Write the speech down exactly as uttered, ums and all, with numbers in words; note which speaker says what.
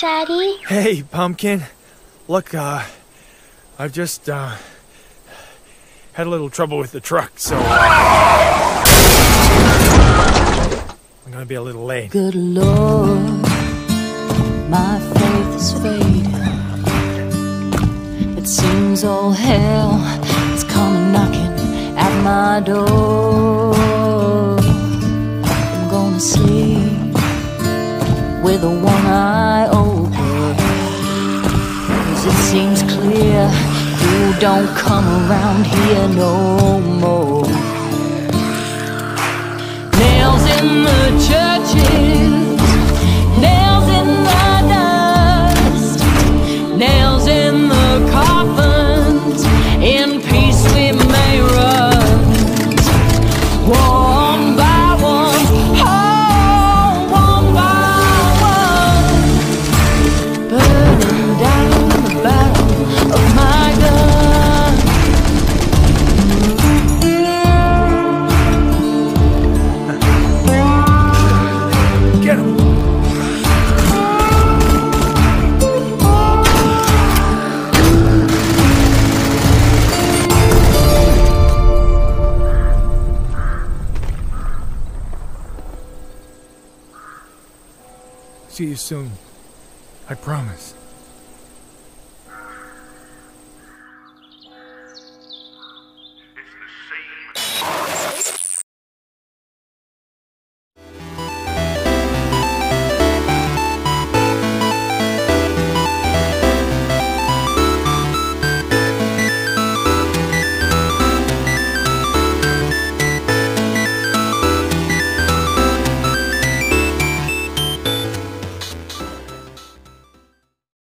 Speaker 1: Daddy?
Speaker 2: Hey, Pumpkin. Look, uh, I've just, uh, had a little trouble with the truck, so... Uh, I'm gonna be a little late.
Speaker 3: Good Lord, my faith is fading. It seems all hell is coming knocking at my door. I'm gonna sleep with the one eye open, 'cause it seems clear you don't come around here no more. Nails in the churches, nails in the dust, nails in the coffins, in peace we may rust. One by one, oh, one by one, burning down the barrel of my gun.
Speaker 2: Get him! See you soon. I promise.